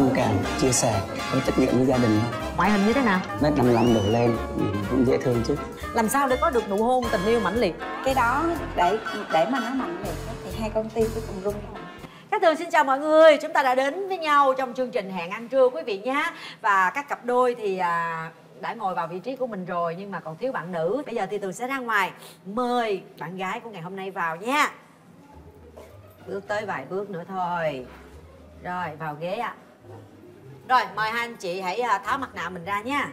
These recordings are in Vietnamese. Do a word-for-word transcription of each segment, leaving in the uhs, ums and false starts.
thông cảm, chia sẻ, có trách nhiệm với gia đình thôi. Ngoại hình như thế nào? Mét năm mươi lăm đổ lên cũng dễ thương chứ. Làm sao để có được nụ hôn tình yêu mãnh liệt? Cái đó để để mà nó mạnh liệt thì hai con tim cuối cùng rung thôi. Cát Tường xin chào mọi người, chúng ta đã đến với nhau trong chương trình Hẹn Ăn Trưa quý vị nhé. Và các cặp đôi thì à, đã ngồi vào vị trí của mình rồi nhưng mà còn thiếu bạn nữ. Bây giờ thì Tường sẽ ra ngoài mời bạn gái của ngày hôm nay vào nha. Bước tới vài bước nữa thôi. Rồi vào ghế ạ. À. Rồi mời hai anh chị hãy tháo mặt nạ mình ra nha.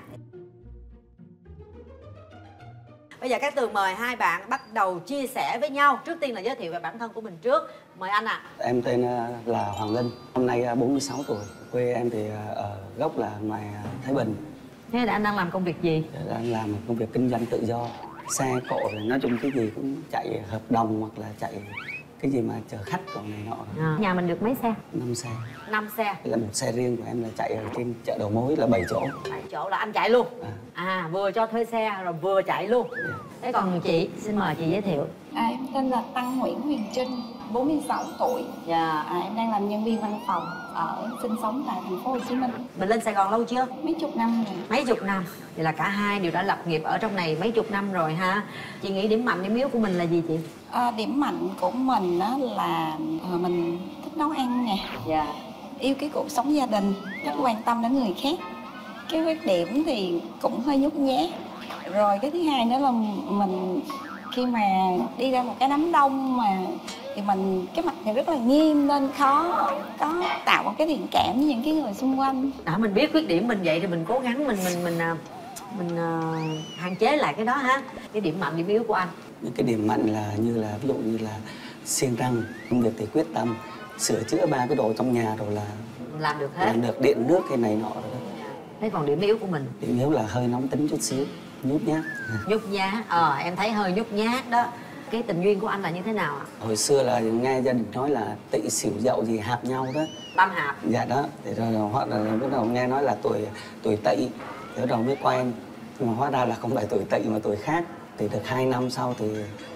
Bây giờ Cát Tường mời hai bạn bắt đầu chia sẻ với nhau. Trước tiên là giới thiệu về bản thân của mình trước. Mời anh ạ. À. Em tên là Hoàng Linh, năm nay bốn mươi sáu tuổi. Quê em thì ở gốc là ngoài Thái Bình. Thế là anh đang làm công việc gì? Đang làm một công việc kinh doanh tự do. Xe cộ rồi nói chung cái gì cũng chạy hợp đồng hoặc là chạy cái gì mà chở khách còn này nọ. À. Nhà mình được mấy xe? năm xe. năm xe. Là một xe riêng của em là chạy ở trên chợ đầu mối là bảy chỗ. bảy chỗ là anh chạy luôn. À, à vừa cho thuê xe rồi vừa chạy luôn. Yeah. Thế còn chị, xin mời chị giới thiệu. À, em tên là Tăng Nguyễn Huyền Trinh, bốn mươi sáu tuổi. Dạ. À, em đang làm nhân viên văn phòng ở sinh sống tại thành phố Hồ Chí Minh. Mình lên Sài Gòn lâu chưa? Mấy chục năm rồi. Mấy chục năm. Vậy là cả hai đều đã lập nghiệp ở trong này mấy chục năm rồi ha. Chị nghĩ điểm mạnh điểm yếu của mình là gì chị? À, điểm mạnh của mình đó là à, mình thích nấu ăn nè. Dạ. Yêu cái cuộc sống gia đình, rất quan tâm đến người khác. Cái khuyết điểm thì cũng hơi nhút nhát. Rồi cái thứ hai nữa là mình khi mà đi ra một cái đám đông mà thì mình cái mặt thì rất là nghiêm nên khó có tạo một cái thiện cảm với những cái người xung quanh. Đã mình biết khuyết điểm mình vậy thì mình cố gắng mình mình mình mình, mình uh, hạn chế lại cái đó ha. Cái điểm mạnh điểm yếu của anh. Những cái điểm mạnh là như là ví dụ như là siêng năng, công việc thì quyết tâm, sửa chữa ba cái đồ trong nhà rồi là làm được hết. Làm được điện nước cái này nọ rồi đó. Thế còn điểm yếu của mình? Điểm yếu là hơi nóng tính chút xíu, nhút nhát. Nhút nhát, ờ em thấy hơi nhút nhát đó. Cái tình duyên của anh là như thế nào ạ? Hồi xưa là nghe gia đình nói là tỵ xỉu dậu gì hạp nhau đó. Tam hạp. Dạ đó, thì rồi hoặc là bắt đầu nghe nói là tuổi tuổi tỵ, thì bắt đầu mới quen. Nhưng mà hóa ra là không phải tuổi tỵ mà tuổi khác. Thì được hai năm sau thì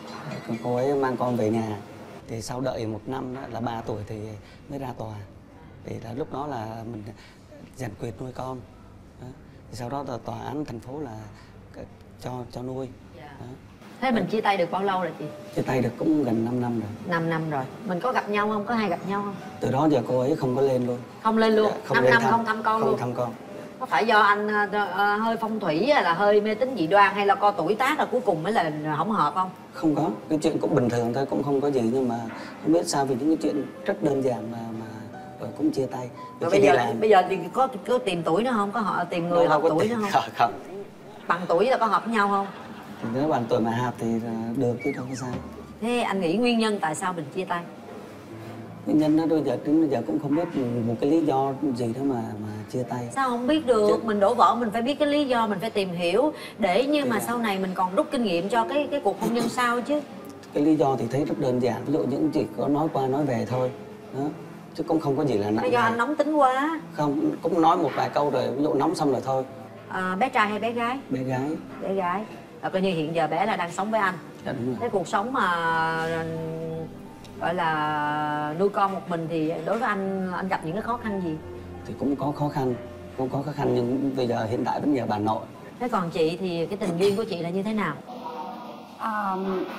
cô ấy mang con về nhà. Thì sau đợi một năm đó, là ba tuổi thì mới ra tòa. Thì là lúc đó là mình giành quyền nuôi con. Đó. Thì sau đó là tòa án thành phố là cho cho nuôi. Đó. Thế mình chia tay được bao lâu rồi chị? Chia tay được cũng gần năm năm rồi. năm năm rồi. Mình có gặp nhau không? Có hay gặp nhau không? Từ đó giờ cô ấy không có lên luôn. Không lên luôn? Dạ, năm năm không thăm con không luôn? Không thăm con. Có phải do anh uh, uh, hơi phong thủy hay là hơi mê tín dị đoan hay là co tuổi tác là cuối cùng mới là không hợp không? Không có, cái chuyện cũng bình thường thôi, cũng không có gì, nhưng mà không biết sao vì những cái chuyện rất đơn giản mà mà rồi cũng chia tay. Rồi bây giờ làm... bây giờ thì có có tìm tuổi nữa không? Có họ tìm người hợp tuổi nữa không? Không, không. Bằng tuổi là có hợp với nhau không? Thì nếu bằng tuổi mà hợp thì được chứ đâu có sao. Thế anh nghĩ nguyên nhân tại sao mình chia tay? Nguyên nhân đó bây giờ đến bây giờ cũng không biết một cái lý do gì đó mà mà chia tay. Sao không biết được? Chứ... mình đổ vỡ mình phải biết cái lý do, mình phải tìm hiểu để như thì mà à... sau này mình còn rút kinh nghiệm cho cái cái cuộc hôn nhân sau chứ. Cái lý do thì thấy rất đơn giản, ví dụ những chỉ có nói qua nói về thôi đó, chứ cũng không có gì là nặng. Bây giờ anh nóng tính quá. Không, cũng nói một vài câu rồi ví dụ nóng xong rồi thôi. À, bé trai hay bé gái? Bé gái. Bé gái. À, coi như hiện giờ bé là đang sống với anh. Dạ, đúng rồi. Thế cuộc sống mà gọi là nuôi con một mình thì đối với anh anh gặp những cái khó khăn gì? Thì cũng có khó khăn, cũng có khó khăn nhưng bây giờ hiện tại vẫn nhờ bà nội. Thế còn chị thì cái tình duyên của chị là như thế nào? À,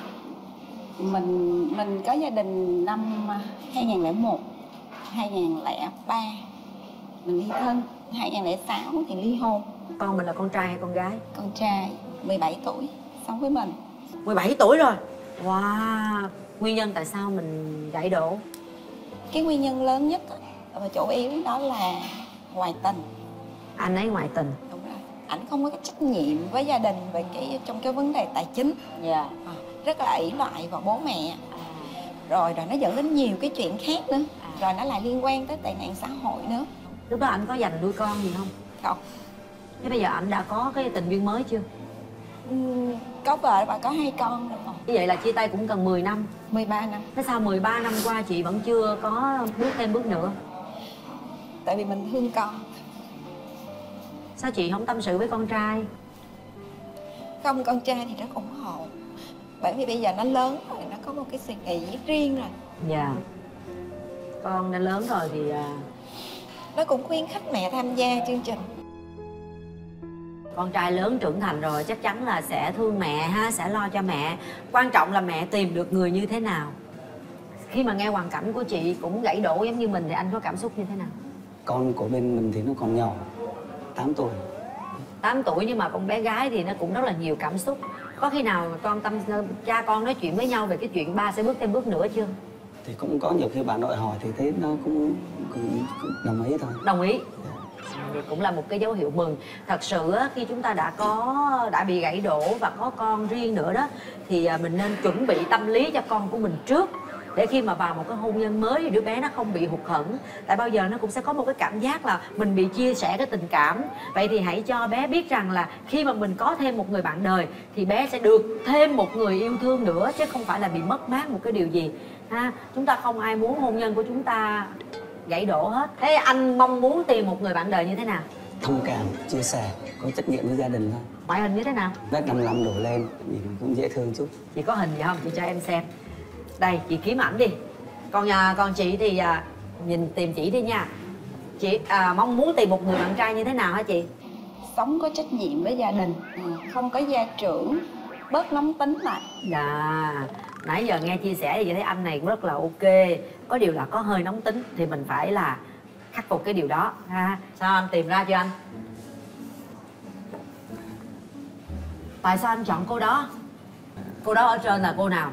mình mình có gia đình năm hai nghìn lẻ một, hai nghìn lẻ ba mình ly thân, hai nghìn lẻ sáu thì ly hôn. Con mình là con trai hay con gái? Con trai, mười bảy tuổi, sống với mình. mười bảy tuổi rồi? Wow! Nguyên nhân tại sao mình gãy đổ? Cái nguyên nhân lớn nhất và chủ yếu đó là ngoại tình. Anh ấy ngoại tình? Đúng rồi. Ảnh không có cái trách nhiệm với gia đình về cái trong cái vấn đề tài chính. Dạ. Yeah. À, rất là ỷ lại vào bố mẹ. À. Rồi rồi nó dẫn đến nhiều cái chuyện khác nữa. À. Rồi nó lại liên quan tới tệ nạn xã hội nữa. Lúc đó anh có dành nuôi con gì không? Không. Thế bây giờ anh đã có cái tình duyên mới chưa? Uhm, có vợ và có hai con rồi. Như vậy là chia tay cũng cần mười năm. mười ba năm. Thế sao mười ba năm qua chị vẫn chưa có bước thêm bước nữa? Tại vì mình thương con. Sao chị không tâm sự với con trai? Không, con trai thì rất ủng hộ. Bởi vì bây giờ nó lớn rồi, nó có một cái suy nghĩ riêng rồi. Dạ. Con đã lớn rồi thì nó cũng khuyến khích mẹ tham gia chương trình. Con trai lớn trưởng thành rồi chắc chắn là sẽ thương mẹ ha, sẽ lo cho mẹ. Quan trọng là mẹ tìm được người như thế nào. Khi mà nghe hoàn cảnh của chị cũng gãy đổ giống như mình thì anh có cảm xúc như thế nào? Con của bên mình thì nó còn nhỏ, tám tuổi. tám tuổi nhưng mà con bé gái thì nó cũng rất là nhiều cảm xúc. Có khi nào con tâm cha con nói chuyện với nhau về cái chuyện ba sẽ bước thêm bước nữa chưa? Thì cũng có nhiều khi bà nội hỏi thì thấy nó cũng, cũng, cũng đồng ý thôi. Đồng ý. Thì cũng là một cái dấu hiệu mừng. Thật sự á, khi chúng ta đã có đã bị gãy đổ và có con riêng nữa đó thì mình nên chuẩn bị tâm lý cho con của mình trước, để khi mà vào một cái hôn nhân mới thì đứa bé nó không bị hụt hẫng. Tại bao giờ nó cũng sẽ có một cái cảm giác là mình bị chia sẻ cái tình cảm. Vậy thì hãy cho bé biết rằng là khi mà mình có thêm một người bạn đời thì bé sẽ được thêm một người yêu thương nữa, chứ không phải là bị mất mát một cái điều gì ha. Chúng ta không ai muốn hôn nhân của chúng ta gãy đổ hết. Thế anh mong muốn tìm một người bạn đời như thế nào? Thông cảm, chia sẻ, có trách nhiệm với gia đình thôi. Ngoại hình như thế nào? Mét năm mươi lăm đổ lên, nhìn cũng dễ thương chút. Chị có hình gì không? Chị cho em xem. Đây, chị kiếm ảnh đi. Còn nhà còn chị thì à, nhìn tìm chị đi nha. Chị à, mong muốn tìm một người bạn trai như thế nào hả chị? Sống có trách nhiệm với gia đình, không có gia trưởng, bớt nóng tính lại. Dạ, nãy giờ nghe chia sẻ thì chị thấy anh này cũng rất là ok. Có điều là có hơi nóng tính thì mình phải là khắc phục cái điều đó ha. Sao anh tìm ra chưa anh? Tại sao anh chọn cô đó? Cô đó ở trên là cô nào?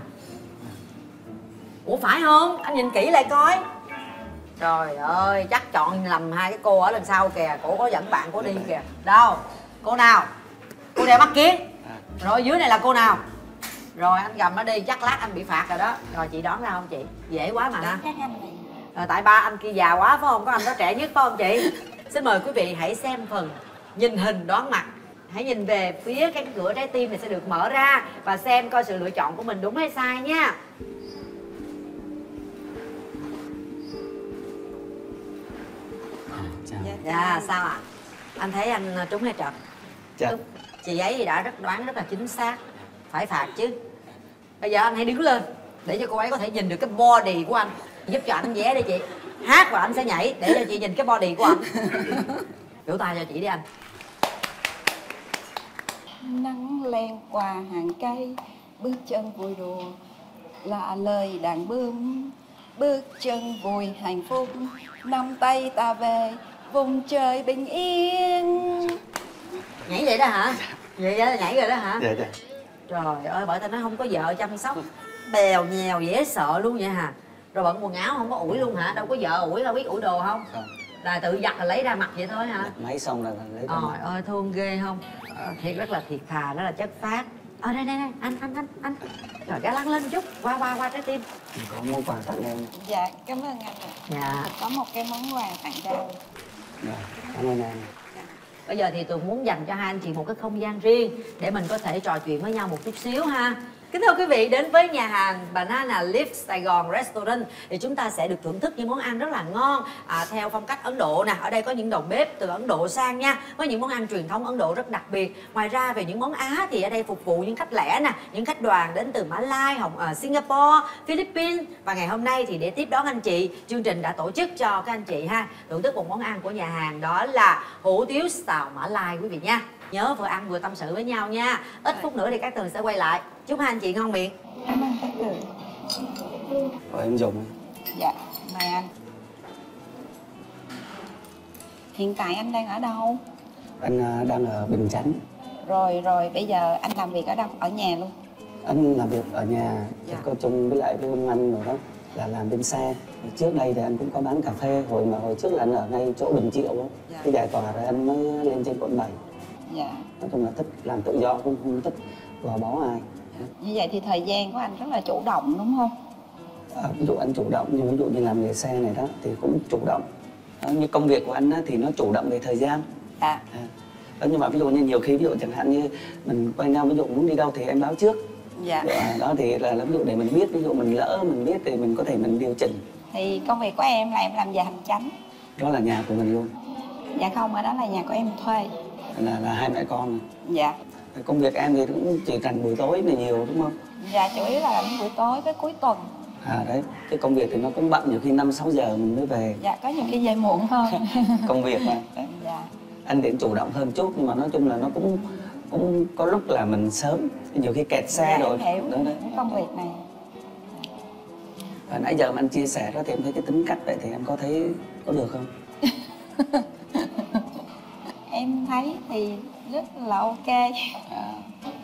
Ủa phải không? Anh nhìn kỹ lại coi. Trời ơi, chắc chọn lầm hai cái cô ở lần sau kìa. Cổ có dẫn bạn cô đi kìa. Đâu? Cô nào? Cô đeo mắt kiến. Rồi dưới này là cô nào? Rồi anh gầm nó đi, chắc lát anh bị phạt rồi đó. Rồi chị đoán ra không chị? Dễ quá mà ha. Rồi tại ba anh kia già quá phải không? Có anh đó trẻ nhất phải không chị? Xin mời quý vị hãy xem phần nhìn hình đoán mặt. Hãy nhìn về phía cái cửa trái tim này sẽ được mở ra và xem coi sự lựa chọn của mình đúng hay sai nha. Dạ, dạ sao ạ? À? Anh thấy anh trúng hay trật? Dạ. Chị ấy thì đã rất đoán rất là chính xác. Phải phạt chứ. Bây giờ anh hãy đứng lên để cho cô ấy có thể nhìn được cái body của anh. Giúp cho anh vẽ đi chị. Hát và anh sẽ nhảy để cho chị nhìn cái body của anh. Vỗ tay cho chị đi anh. Nắng len qua hàng cây, bước chân vui đùa là lời đàn bướm. Bước chân vui hạnh phúc, nắm tay ta về vùng trời bình yên. Nhảy vậy đó hả? Vậy đó, nhảy rồi đó hả? Dạ, dạ. Trời ơi, bởi tao nói không có vợ chăm sóc, bèo nhèo dễ sợ luôn vậy hả? Rồi bận quần áo không có ủi luôn hả? Đâu có vợ ủi, đâu biết ủi đồ không? Không. Là tự giặt là lấy ra mặc vậy thôi hả? Máy xong là lấy ra Trời ơi, thương ghê không? Ờ, thiệt rất là thiệt thà, rất là chất phác. Ờ đây đây đây, anh anh anh anh. Trời, gác lăn lên chút, qua qua qua trái tim. có món quà tặng em. Dạ, cảm ơn anh ạ. Dạ. Có một cái món quà tặng cho em. Dạ, cảm ơn em. Bây giờ thì Tường muốn dành cho hai anh chị một cái không gian riêng để mình có thể trò chuyện với nhau một chút xíu ha. Kính thưa quý vị, đến với nhà hàng Banana Leaf Sài Gòn Restaurant thì chúng ta sẽ được thưởng thức những món ăn rất là ngon à, theo phong cách Ấn Độ nè. Ở đây có những đầu bếp từ Ấn Độ sang nha, với những món ăn truyền thống Ấn Độ rất đặc biệt. Ngoài ra về những món Á thì ở đây phục vụ những khách lẻ nè, những khách đoàn đến từ Mã Lai, Hồng, uh, Singapore, Philippines. Và ngày hôm nay thì để tiếp đón anh chị, chương trình đã tổ chức cho các anh chị ha thưởng thức một món ăn của nhà hàng, đó là hủ tiếu xào Mã Lai quý vị nha. Nhớ vừa ăn vừa tâm sự với nhau nha. Ít phút nữa thì các Tường sẽ quay lại. Chúc hai anh chị ngon miệng. Cảm ơn các Tường. Rồi em dùng. Dạ, mời anh. Hiện tại anh đang ở đâu? Anh à, đang ở Bình Chánh. Rồi rồi, bây giờ anh làm việc ở đâu? Ở nhà luôn? Anh làm việc ở nhà, Dạ. có chung với lại với ông anh rồi đó, là làm bên xe. Trước đây thì anh cũng có bán cà phê, hồi mà hồi trước là anh ở ngay chỗ Bình Triệu đó. Dạ. Cái giải tỏa rồi anh mới lên trên quận bảy. Dạ. Nói chung là thích làm tự do, cũng không thích gò bó ai. Như vậy thì thời gian của anh rất là chủ động đúng không? À, ví dụ anh chủ động, như ví dụ như làm nghề xe này đó thì cũng chủ động. Đó, như công việc của anh đó, thì nó chủ động về thời gian. Dạ. À. Đó, nhưng mà ví dụ như nhiều khi ví dụ chẳng hạn như mình quen nhau, ví dụ muốn đi đâu thì em báo trước. Dạ. À, đó thì là, là ví dụ để mình biết, ví dụ mình lỡ mình biết thì mình có thể mình điều chỉnh. Thì công việc của em là em làm giờ hành chánh. Đó là nhà của mình luôn. Dạ không, ở đó là nhà của em thuê. Là là hai mẹ con. Dạ. Công việc em thì cũng chỉ rảnh buổi tối là nhiều đúng không? Dạ, chủ yếu là làm buổi tối với cuối tuần. À đấy, cái công việc thì nó cũng bận, nhiều khi năm sáu giờ mình mới về. Dạ, có nhiều khi về muộn hơn. Công việc mà. Đấy. Dạ. Anh đến chủ động hơn chút, nhưng mà nói chung là nó cũng cũng có lúc là mình sớm, nhiều khi kẹt xe Dạ, rồi. em hiểu Đó, đấy. cái công việc này. Và nãy giờ mà anh chia sẻ đó thì em thấy cái tính cách vậy thì em có thấy có được không? Em thấy thì rất là ok. À,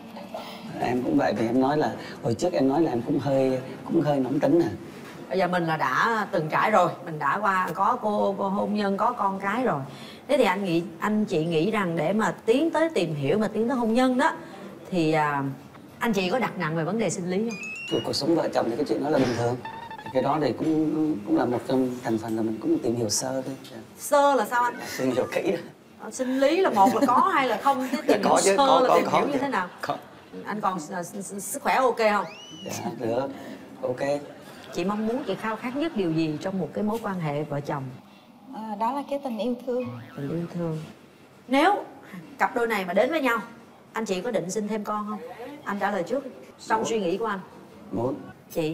em cũng vậy, vì em nói là hồi trước em nói là em cũng hơi cũng hơi nóng tính à. Bây giờ mình là đã từng trải rồi, mình đã qua có cô, cô hôn nhân, có con cái rồi. Thế thì anh nghĩ, anh chị nghĩ rằng để mà tiến tới tìm hiểu, mà tiến tới hôn nhân đó, thì à, anh chị có đặt nặng về vấn đề sinh lý không? Cuộc, cuộc sống vợ chồng thì cái chuyện đó là bình thường. Cái đó thì cũng cũng là một trong thành phần là mình cũng tìm hiểu sơ thôi. Sơ là sao anh? Tìm hiểu kỹ đó. Ờ, sinh lý là một là có hay là không? Thế tìm Có hiểu chứ, sơ có, là có, tìm có, hiểu như có. thế nào? Có. Anh còn à, sức khỏe ok không? Dạ, được. Ok. Chị mong muốn, chị khao khát nhất điều gì trong một cái mối quan hệ vợ chồng? À, đó là cái tình yêu thương. Tình yêu thương. Nếu cặp đôi này mà đến với nhau, anh chị có định sinh thêm con không? Anh trả lời trước trong suy nghĩ của anh. Muốn. Chị?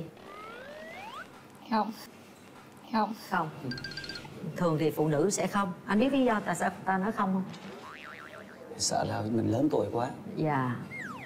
Không. Không. Không. Thường thì phụ nữ sẽ không. Anh biết lý do tại sao ta nói không không? Sợ là mình lớn tuổi quá. Dạ.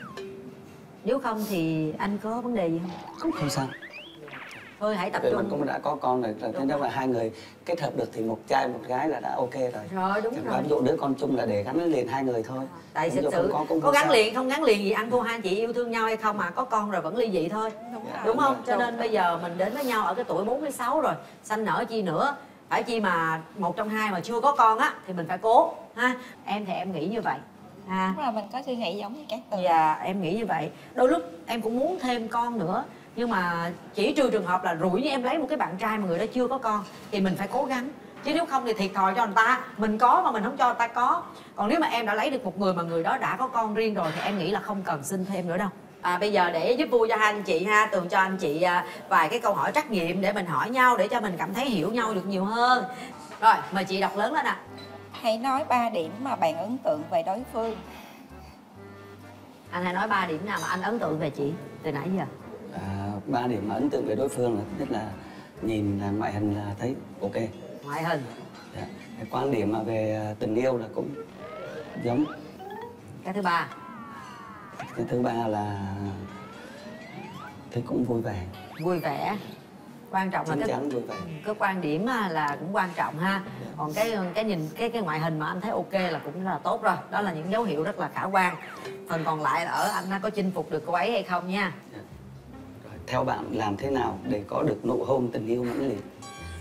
Nếu không thì anh có vấn đề gì không? Cũng không sao. Thôi hãy tập Vì trung. mình cũng đã có con rồi, thế nếu mà hai người kết hợp được thì một trai một gái là đã ok rồi. Rồi, đúng Chẳng rồi. qua ví dụ đứa con chung là để gắn liền hai người thôi. Tại Ví thực dụ sự không có, cũng có không gắn sao. liền không gắn liền gì ăn thua hai anh chị yêu thương nhau hay không mà có con rồi vẫn ly dị thôi. Đúng Dạ. rồi. Đúng không? Đúng Cho rồi. nên bây giờ mình đến với nhau ở cái tuổi bốn mươi sáu rồi, sanh nở chi nữa. Phải chi mà một trong hai mà chưa có con á thì mình phải cố ha. Em thì em nghĩ như vậy ha. Đúng là mình có suy nghĩ giống như các tường. Dạ em nghĩ như vậy. Đôi lúc em cũng muốn thêm con nữa, nhưng mà chỉ trừ trường hợp là rủi như em lấy một cái bạn trai mà người đó chưa có con thì mình phải cố gắng, chứ nếu không thì thiệt thòi cho người ta. Mình có mà mình không cho người ta có. Còn nếu mà em đã lấy được một người mà người đó đã có con riêng rồi thì em nghĩ là không cần sinh thêm nữa đâu. À, bây giờ để giúp vui cho hai anh chị ha, Tường cho anh chị à, vài cái câu hỏi trắc nghiệm để mình hỏi nhau, để cho mình cảm thấy hiểu nhau được nhiều hơn. Rồi mời chị đọc lớn lên ạ. À. Hãy nói ba điểm mà bạn ấn tượng về đối phương. Anh hãy nói ba điểm nào mà anh ấn tượng về chị từ nãy giờ. À, ba điểm mà ấn tượng về đối phương là thứ nhất là nhìn là ngoại hình là thấy ok. Ngoại hình. Dạ. Cái quan điểm mà về tình yêu là cũng giống. Cái thứ ba. Cái thứ ba là thấy cũng vui vẻ. Vui vẻ. Quan trọng là Chín cái chắn vui vẻ. cái quan điểm là cũng quan trọng ha. Còn cái cái nhìn cái cái ngoại hình mà anh thấy ok là cũng là tốt rồi. Đó là những dấu hiệu rất là khả quan. Phần còn lại là ở anh có chinh phục được cô ấy hay không nha. Rồi, theo bạn làm thế nào để có được nụ hôn tình yêu mãnh liệt?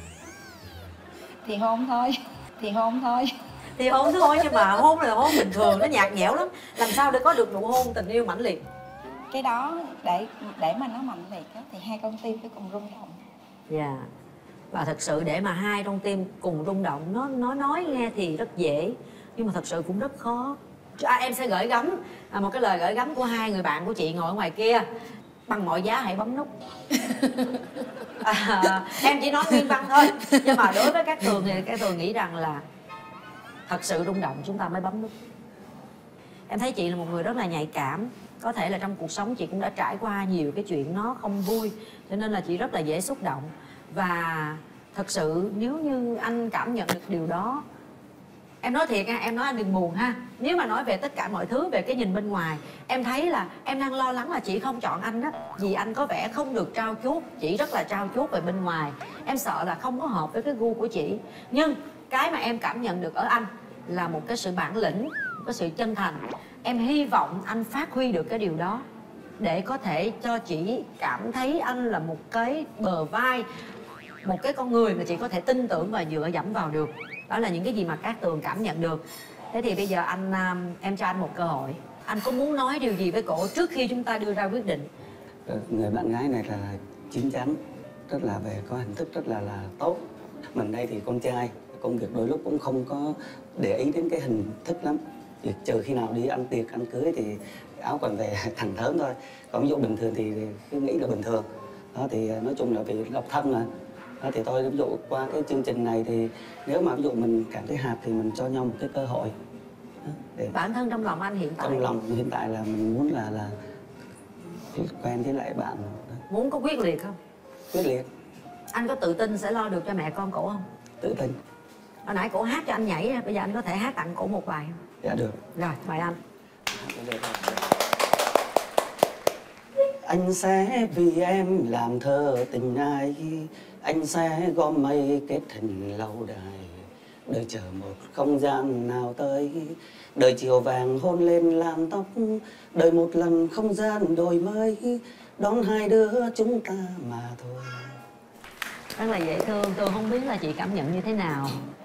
Thì hôn thôi. Thì hôn thôi. Thì hôn thôi, nhưng mà hôn là hôn bình thường, nó nhạt nhẽo lắm. Làm sao để có được nụ hôn tình yêu mãnh liệt? Cái đó để để mà nó mạnh liệt á, thì hai con tim phải cùng rung động. Dạ. Yeah. Và thật sự để mà hai con tim cùng rung động, nó nó nói nghe thì rất dễ, nhưng mà thật sự cũng rất khó. À, em sẽ gửi gắm à, một cái lời gửi gắm của hai người bạn của chị ngồi ở ngoài kia. Bằng mọi giá hãy bấm nút. À, em chỉ nói nguyên văn thôi, nhưng mà đối với các Tường thì các Tường nghĩ rằng là thật sự rung động chúng ta mới bấm nút. Em thấy chị là một người rất là nhạy cảm. Có thể là trong cuộc sống chị cũng đã trải qua nhiều cái chuyện nó không vui, cho nên là chị rất là dễ xúc động. Và thật sự nếu như anh cảm nhận được điều đó, em nói thiệt nha, em nói anh đừng buồn ha. Nếu mà nói về tất cả mọi thứ, về cái nhìn bên ngoài, em thấy là em đang lo lắng là chị không chọn anh đó, vì anh có vẻ không được trau chuốt. Chị rất là trau chuốt về bên ngoài. Em sợ là không có hợp với cái gu của chị. Nhưng cái mà em cảm nhận được ở anh là một cái sự bản lĩnh, một cái sự chân thành. Em hy vọng anh phát huy được cái điều đó, để có thể cho chị cảm thấy anh là một cái bờ vai, một cái con người mà chị có thể tin tưởng và dựa dẫm vào được. Đó là những cái gì mà Cát Tường cảm nhận được. Thế thì bây giờ anh em cho anh một cơ hội. Anh có muốn nói điều gì với cổ trước khi chúng ta đưa ra quyết định? Người bạn gái này là chín chắn, rất là về có hình thức rất là là tốt. Mình đây thì con trai, công việc đôi lúc cũng không có để ý đến cái hình thức lắm. Chỉ trừ khi nào đi ăn tiệc, ăn cưới thì áo quần về thẳng thớm thôi. Còn ví dụ bình thường thì cứ nghĩ là bình thường. Đó thì nói chung là vì độc thân mà. Đó thì tôi ví dụ qua cái chương trình này thì nếu mà ví dụ mình cảm thấy hợp thì mình cho nhau một cái cơ hội. Đó, để Bản thân trong lòng anh hiện tại trong lòng hiện tại là mình muốn là là quen với lại bạn. Đó. muốn có quyết liệt không? quyết liệt. Anh có tự tin sẽ lo được cho mẹ con cổ không? Tự tin. Hồi nãy cổ hát cho anh nhảy, bây giờ anh có thể hát tặng cổ một bài không? Dạ được. Rồi, mời anh. Anh sẽ vì em làm thơ tình ai, anh sẽ gom mây kết thành lâu đài, đợi chờ một không gian nào tới, đợi chiều vàng hôn lên làn tóc, đợi một lần không gian đổi mới, đón hai đứa chúng ta mà thôi. Rất là dễ thương. Tường không biết là chị cảm nhận như thế nào?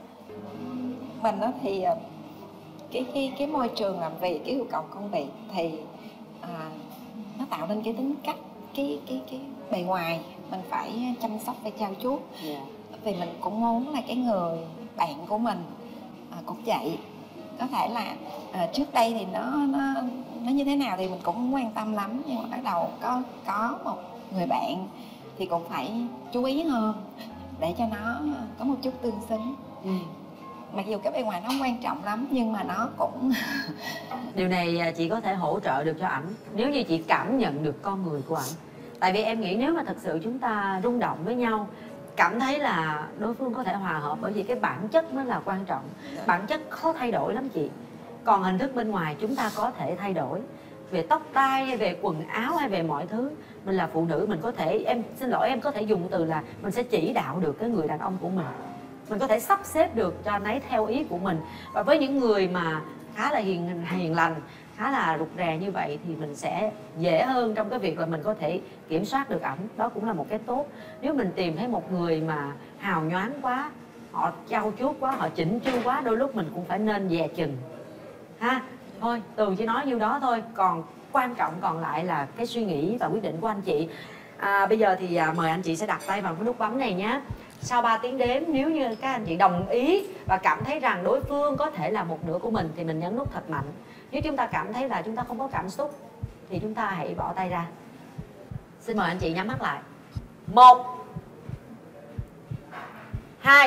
Mình đó thì cái cái cái môi trường làm việc, cái yêu cầu công việc thì à, nó tạo nên cái tính cách, cái cái cái bề ngoài mình phải chăm sóc, phải trau chuốt. Yeah. Vì mình cũng muốn là cái người bạn của mình à, cũng vậy. Có thể là à, trước đây thì nó nó nó như thế nào thì mình cũng không quan tâm lắm, nhưng mà bắt đầu có có một người bạn thì cũng phải chú ý hơn để cho nó có một chút tương xứng. Ừ. Mặc dù cái bề ngoài nó không quan trọng lắm nhưng mà nó cũng điều này chị có thể hỗ trợ được cho ảnh nếu như chị cảm nhận được con người của ảnh. Tại vì em nghĩ nếu mà thật sự chúng ta rung động với nhau, cảm thấy là đối phương có thể hòa hợp, bởi vì cái bản chất mới là quan trọng. Bản chất khó thay đổi lắm chị, còn hình thức bên ngoài chúng ta có thể thay đổi. Về tóc tai hay về quần áo hay về mọi thứ, mình là phụ nữ, mình có thể, em xin lỗi em có thể dùng từ là mình sẽ chỉ đạo được cái người đàn ông của mình, mình có thể sắp xếp được cho anh ấy theo ý của mình. Và với những người mà khá là hiền hiền lành, khá là rụt rè như vậy thì mình sẽ dễ hơn trong cái việc là mình có thể kiểm soát được ẩm. Đó cũng là một cái tốt. Nếu mình tìm thấy một người mà hào nhoáng quá, họ trau chuốt quá, họ chỉnh chu quá, đôi lúc mình cũng phải nên dè chừng ha. Thôi Tường chỉ nói nhiêu đó thôi, còn quan trọng còn lại là cái suy nghĩ và quyết định của anh chị. À, bây giờ thì à, mời anh chị sẽ đặt tay vào cái nút bấm này nhé. Sau ba tiếng đếm, nếu như các anh chị đồng ý và cảm thấy rằng đối phương có thể là một nửa của mình thì mình nhấn nút thật mạnh. Nếu chúng ta cảm thấy là chúng ta không có cảm xúc thì chúng ta hãy bỏ tay ra. Xin mời anh chị nhắm mắt lại. Một, hai,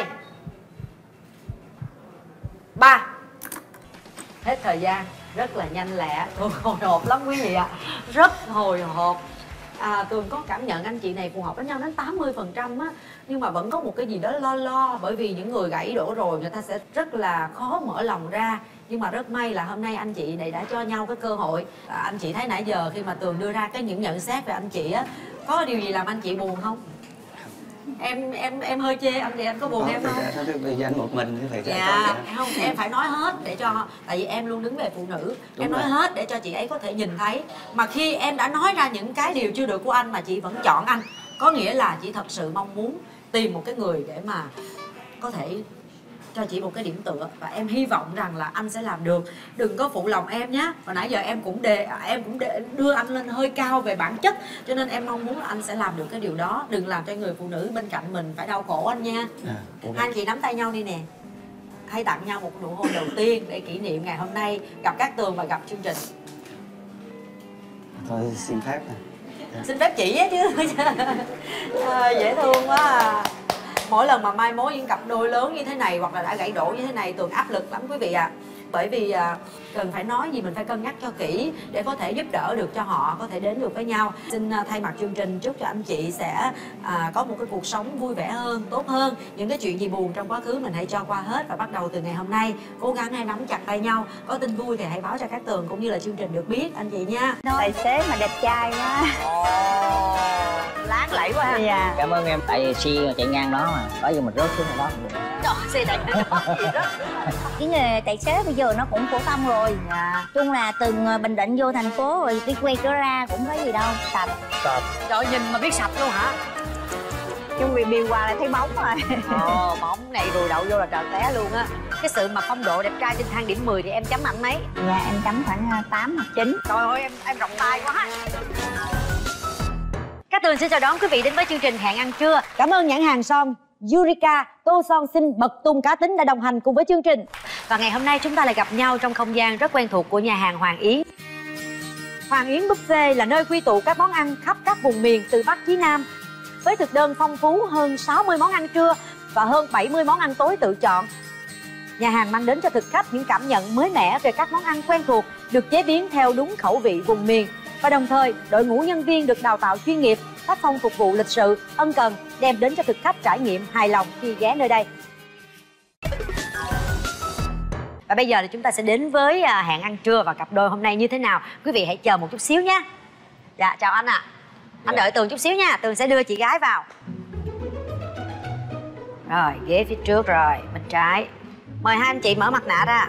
ba. Hết thời gian. Rất là nhanh lẹ. Tường hồi hộp lắm quý vị ạ. Rất hồi hộp. À, Tường có cảm nhận anh chị này phù hợp với nhau đến tám mươi phần trăm á, nhưng mà vẫn có một cái gì đó lo lo, bởi vì những người gãy đổ rồi người ta sẽ rất là khó mở lòng ra. Nhưng mà rất may là hôm nay anh chị này đã cho nhau cái cơ hội. À, anh chị thấy nãy giờ khi mà Tường đưa ra cái những nhận xét về anh chị á, có điều gì làm anh chị buồn không? Em em em hơi chê anh thì anh có buồn Có, em không? Vì anh một mình thì phải dạ không, em phải nói hết để cho, tại vì em luôn đứng về phụ nữ. Đúng em nói rồi. Hết để cho chị ấy có thể nhìn thấy. Mà khi em đã nói ra những cái điều chưa được của anh mà chị vẫn chọn anh, có nghĩa là chị thật sự mong muốn tìm một cái người để mà có thể cho chị một cái điểm tựa, và em hy vọng rằng là anh sẽ làm được. Đừng có phụ lòng em nhé. Và nãy giờ em cũng đề em cũng đề, đưa anh lên hơi cao về bản chất, cho nên em mong muốn là anh sẽ làm được cái điều đó. Đừng làm cho người phụ nữ bên cạnh mình phải đau khổ anh nha. À, hai anh chị nắm tay nhau đi nè, hãy tặng nhau một nụ hôn đầu tiên để kỷ niệm ngày hôm nay gặp Cát Tường và gặp chương trình. Thôi xin phép nè. Xin phép chị á chứ. À, dễ thương quá à. Mỗi lần mà mai mối những cặp đôi lớn như thế này hoặc là đã gãy đổ như thế này, Tường áp lực lắm quý vị ạ. À. Bởi vì à, cần phải nói gì mình phải cân nhắc cho kỹ để có thể giúp đỡ được cho họ có thể đến được với nhau. Xin à, thay mặt chương trình chúc cho anh chị sẽ à, có một cái cuộc sống vui vẻ hơn, tốt hơn. Những cái chuyện gì buồn trong quá khứ mình hãy cho qua hết, và bắt đầu từ ngày hôm nay cố gắng hãy nắm chặt tay nhau. Có tin vui thì hãy báo cho Cát Tường cũng như là chương trình được biết anh chị nha. Tài xế mà đẹp trai quá. Láng lẫy quá ha. Dạ. Cảm ơn em, tại vì xe chạy ngang đó mà, có gì mình rớt xuống đó. Trời, xe chạy ngang đó gì đó. Cái nghề tài xế bây giờ nó cũng phổ thông rồi. Dạ. Chung là từ Bình Định vô thành phố rồi đi quay trở ra cũng có gì đâu, sạch. Sạch. Trời, nhìn mà biết sạch luôn hả? Chung vì đi qua là thấy bóng rồi. Ồ, bóng này rồi đậu vô là trời té luôn á. Cái sự mà phong độ đẹp trai trên thang điểm mười thì em chấm ảnh mấy? Dạ em chấm khoảng tám hoặc chín. Trời ơi em em rộng tay quá. Cát Tường xin chào đón quý vị đến với chương trình Hẹn Ăn Trưa. Cảm ơn nhãn hàng son Eureka, tô son xinh bậc tung cá tính đã đồng hành cùng với chương trình. Và ngày hôm nay chúng ta lại gặp nhau trong không gian rất quen thuộc của nhà hàng Hoàng Yến. Hoàng Yến Buffet là nơi quy tụ các món ăn khắp các vùng miền từ Bắc chí Nam. Với thực đơn phong phú hơn sáu mươi món ăn trưa và hơn bảy mươi món ăn tối tự chọn. Nhà hàng mang đến cho thực khách những cảm nhận mới mẻ về các món ăn quen thuộc, được chế biến theo đúng khẩu vị vùng miền. Và đồng thời, đội ngũ nhân viên được đào tạo chuyên nghiệp, tác phong phục vụ lịch sự, ân cần, đem đến cho thực khách trải nghiệm hài lòng khi ghé nơi đây. Và bây giờ thì chúng ta sẽ đến với hẹn ăn trưa và cặp đôi hôm nay như thế nào. Quý vị hãy chờ một chút xíu nhé. Dạ, chào anh ạ. À. Anh dạ. Đợi Tường chút xíu nha, Tường sẽ đưa chị gái vào. Rồi, ghế phía trước rồi, bên trái. Mời hai anh chị mở mặt nạ ra.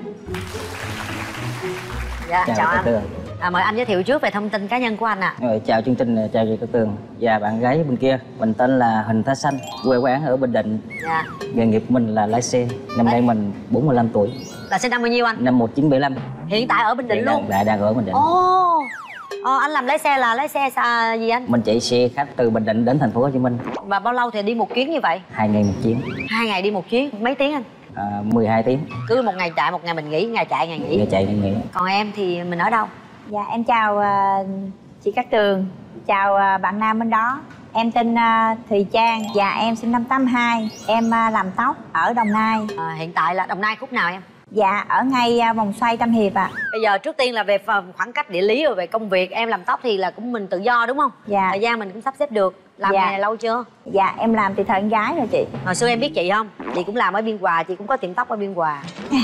Dạ, chào, chào anh. À, mời anh giới thiệu trước về thông tin cá nhân của anh ạ. À. Rồi, chào chương trình, chào chị Cát Tường và bạn gái bên kia. Mình tên là Huỳnh Thái Xanh, quê quán ở Bình Định. Dạ. Nghề nghiệp của mình là lái xe. Năm nay mình bốn mươi lăm tuổi. Là sinh năm bao nhiêu anh? Năm một nghìn chín trăm bảy mươi lăm. Hiện tại ở Bình Định Hiện luôn? Dạ, đang ở Bình Định. Ồ. Ờ, anh làm lái xe là lái xe xa gì anh? Mình chạy xe khách từ Bình Định đến thành phố Hồ Chí Minh. Và bao lâu thì đi một chuyến như vậy? Hai ngày một chuyến. Hai ngày đi một chuyến, mấy tiếng anh? À, mười hai tiếng. Cứ một ngày chạy, một ngày mình nghỉ, ngày chạy, ngày nghỉ. Ngày chạy, ngày nghỉ. Còn em thì mình ở đâu? Dạ em chào uh, chị Cát Tường, chào uh, bạn nam bên đó. Em tên uh, Thùy Trang và em sinh năm tám hai. Em uh, làm tóc ở Đồng Nai. À, hiện tại là Đồng Nai khúc nào em? Dạ ở ngay uh, vòng xoay Tam Hiệp ạ. À. Bây giờ trước tiên là về khoảng cách địa lý rồi về công việc. Em làm tóc thì là cũng mình tự do đúng không? Dạ. Thời gian mình cũng sắp xếp được. Làm dạ. nghề này lâu chưa? Dạ em làm từ thời con gái rồi chị. Hồi xưa em biết chị không? Chị cũng làm ở Biên Hòa, chị cũng có tiệm tóc ở Biên Hòa.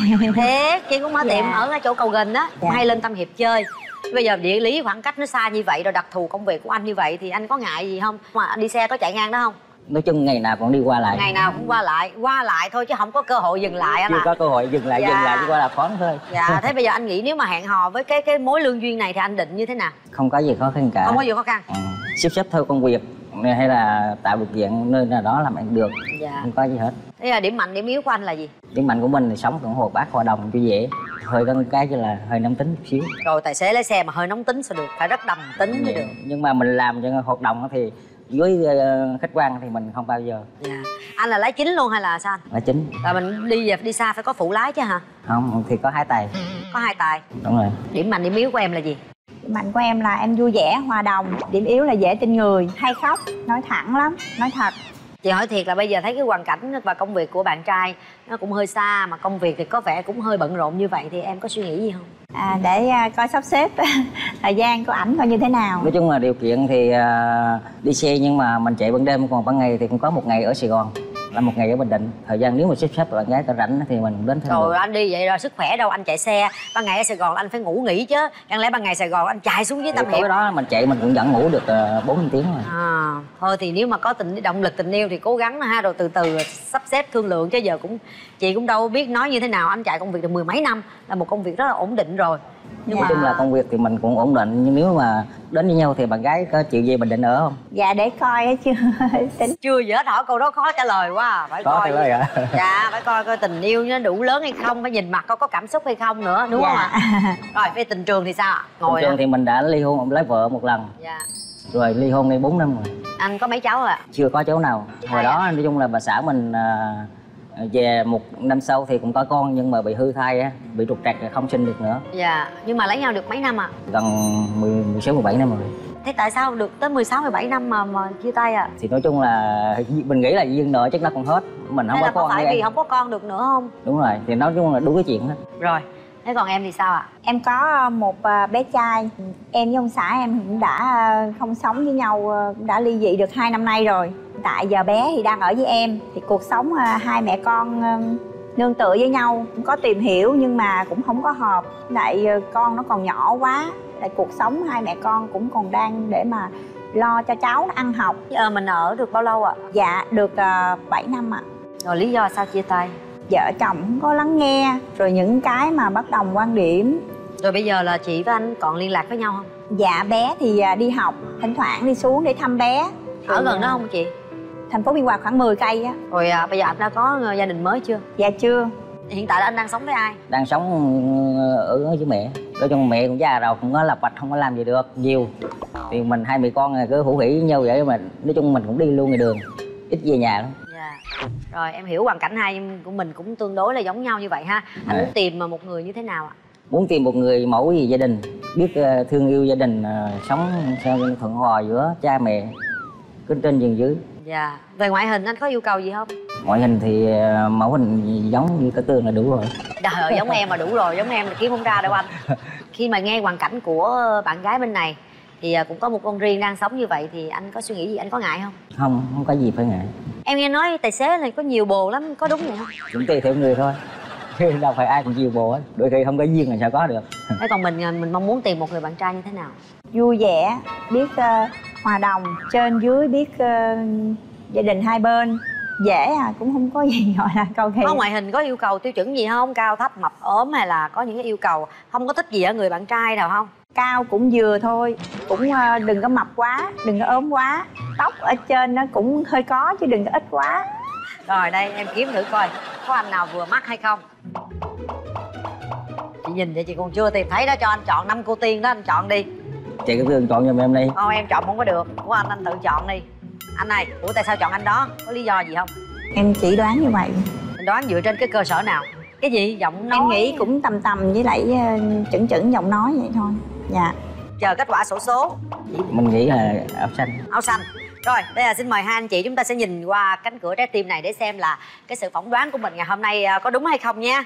Thế chị cũng mở dạ. tiệm ở chỗ Cầu Gành á, dạ. Hay lên Tam Hiệp chơi. Bây giờ địa lý khoảng cách nó xa như vậy rồi đặc thù công việc của anh như vậy thì anh có ngại gì không? Mà anh đi xe có chạy ngang đó không? Nói chung ngày nào cũng đi qua lại. Ngày nào cũng qua lại, qua lại thôi chứ không có cơ hội dừng lại anh Chưa à. có cơ hội dừng lại, dạ. dừng lại đi qua là thoáng thôi. Dạ, thế bây giờ anh nghĩ nếu mà hẹn hò với cái cái mối lương duyên này thì anh định như thế nào? Không có gì khó khăn cả. Không có gì khó khăn. Ừ. Sắp xếp theo công việc hay là tạo điều kiện nơi nào đó làm ăn được. Dạ. Không có gì hết. Thế là điểm mạnh điểm yếu của anh là gì? Điểm mạnh của mình thì sống cũng hoạt bát hòa đồng vui vẻ. Hơi có cái chứ là hơi nóng tính chút xíu. Rồi tài xế lái xe mà hơi nóng tính sao được, phải rất đầm tính mới được. Nhưng mà mình làm cho hoạt động thì với uh, khách quan thì mình không bao giờ. Dạ. Anh là lái chính luôn hay là sao anh? Lái chính. Là mình đi về đi xa phải có phụ lái chứ hả? Không thì có hai tài. Có hai tài. Đúng rồi. Điểm mạnh điểm yếu của em là gì? Điểm mạnh của em là em vui vẻ hòa đồng. Điểm yếu là dễ tin người, hay khóc, nói thẳng lắm, nói thật. Chị hỏi thiệt là bây giờ thấy cái hoàn cảnh và công việc của bạn trai nó cũng hơi xa, mà công việc thì có vẻ cũng hơi bận rộn như vậy thì em có suy nghĩ gì không? À, để uh, coi sắp xếp thời gian của ảnh coi như thế nào. Nói chung là điều kiện thì uh, đi xe nhưng mà mình chạy ban đêm, còn ban ngày thì cũng có một ngày ở Sài Gòn, là một ngày ở Bình Định. Thời gian nếu mà sắp xếp bạn gái ta rảnh thì mình đến thêm. Rồi anh đi vậy rồi sức khỏe đâu, anh chạy xe ban ngày ở Sài Gòn anh phải ngủ nghỉ chứ, chẳng lẽ ban ngày Sài Gòn anh chạy xuống dưới Tam Hiệp? Tối đó mình chạy mình cũng vẫn ngủ được bốn năm tiếng rồi. À, thôi thì nếu mà có tình động lực tình yêu thì cố gắng ha, rồi từ từ sắp xếp thương lượng, chứ giờ cũng chị cũng đâu biết nói như thế nào. Anh chạy công việc được mười mấy năm là một công việc rất là ổn định rồi. Nhưng nói mà... chung là công việc thì mình cũng ổn định, nhưng nếu mà đến với nhau thì bạn gái có chịu về Bình Định ở không? Dạ để coi chưa tính. Chưa gì hết, hỏi câu đó khó trả lời quá. Phải có coi trả lời hả? Dạ phải coi coi tình yêu nó đủ lớn hay không, phải nhìn mặt coi có cảm xúc hay không nữa, đúng dạ. không ạ? Rồi về tình trường thì sao ạ? Ngồi tình trường thì mình đã ly hôn, lấy vợ một lần. Dạ. Rồi ly hôn đây bốn năm rồi. Anh có mấy cháu rồi ạ? Chưa có cháu nào. Hồi à, đó à? Nói chung là bà xã mình uh, về một năm sau thì cũng có con nhưng mà bị hư thai á, bị trục trặc không sinh được nữa. Dạ, nhưng mà lấy nhau được mấy năm ạ? À? Gần mười sáu mười bảy năm rồi. Thế tại sao được tới mười sáu mười bảy năm mà mà chia tay ạ? À? Thì nói chung là mình nghĩ là duyên nợ chắc nó còn hết. Mình không hay có là con. Có phải vì em không có con được nữa không? Đúng rồi, thì nói chung là đúng cái chuyện hết. Rồi, thế còn em thì sao ạ? À? Em có một bé trai. Em với ông xã em cũng đã không sống với nhau, cũng đã ly dị được hai năm nay rồi. Tại giờ bé thì đang ở với em, thì cuộc sống hai mẹ con nương tựa với nhau, cũng có tìm hiểu nhưng mà cũng không có hợp. Lại con nó còn nhỏ quá, lại cuộc sống hai mẹ con cũng còn đang để mà lo cho cháu nó ăn học. Giờ mình ở được bao lâu ạ? À? Dạ được uh, bảy năm ạ. À. Rồi lý do sao chia tay? Vợ chồng không có lắng nghe, rồi những cái mà bất đồng quan điểm. Rồi bây giờ là chị với anh còn liên lạc với nhau không? Dạ bé thì đi học, thỉnh thoảng đi xuống để thăm bé. Ở gần đó không chị? Thành phố Biên Hòa khoảng mười cây á. Rồi à, bây giờ anh đã có gia đình mới chưa? Dạ chưa. Hiện tại là anh đang sống với ai? Đang sống ở với mẹ. Nói chung mẹ cũng già rồi, cũng có lập bạch, không có làm gì được nhiều. Thì mình hai mẹ con cứ hữu hỉ với nhau vậy mà nói chung mình cũng đi luôn ngoài đường, ít về nhà lắm. Dạ. Rồi em hiểu hoàn cảnh hai của mình cũng tương đối là giống nhau như vậy ha. Anh muốn tìm một người như thế nào ạ? Muốn tìm một người mẫu gì gia đình, biết thương yêu gia đình, sống sao thuận hòa giữa cha mẹ, cứ trên giường dưới. Dạ. Về ngoại hình anh có yêu cầu gì không? Ngoại hình thì mẫu hình giống như Cát Tường là đủ rồi. Trời ơi, giống em mà đủ rồi, giống em là kiếm không ra đâu anh. Khi mà nghe hoàn cảnh của bạn gái bên này thì cũng có một con riêng đang sống như vậy, thì anh có suy nghĩ gì, anh có ngại không? Không, không có gì phải ngại. Em nghe nói tài xế này có nhiều bồ lắm, có đúng vậy không? Cũng tùy theo người thôi, chứ đâu phải ai cũng nhiều bồ hết, đôi khi không có duyên là sao có được. Thế còn mình mình mong muốn tìm một người bạn trai như thế nào? Vui vẻ, biết uh, hòa đồng, trên dưới biết uh, gia đình hai bên, dễ à, cũng không có gì gọi là cầu kỳ. Có ngoại hình có yêu cầu tiêu chuẩn gì không? Cao thấp mập ốm hay là có những cái yêu cầu không có thích gì ở người bạn trai nào không? Cao cũng vừa thôi, cũng uh, đừng có mập quá, đừng có ốm quá. Tóc ở trên nó cũng hơi có chứ đừng có ít quá. Rồi đây em kiếm thử coi có anh nào vừa mắt hay không. Chị nhìn vậy chị còn chưa tìm thấy đó, cho anh chọn năm cô tiên đó, anh chọn đi. Chị cứ thường chọn giùm em đi. Không, em chọn không có được, của anh anh tự chọn đi. Anh này, ủa tại sao chọn anh đó? Có lý do gì không? Em chỉ đoán như vậy. Anh đoán dựa trên cái cơ sở nào? Cái gì? Giọng nói? Em nghĩ cũng tầm tầm với lại uh, chững chững giọng nói vậy thôi. Dạ. Chờ kết quả xổ số. Mình nghĩ là áo xanh. Áo xanh. Rồi, bây giờ xin mời hai anh chị chúng ta sẽ nhìn qua cánh cửa trái tim này để xem là cái sự phỏng đoán của mình ngày hôm nay có đúng hay không nha.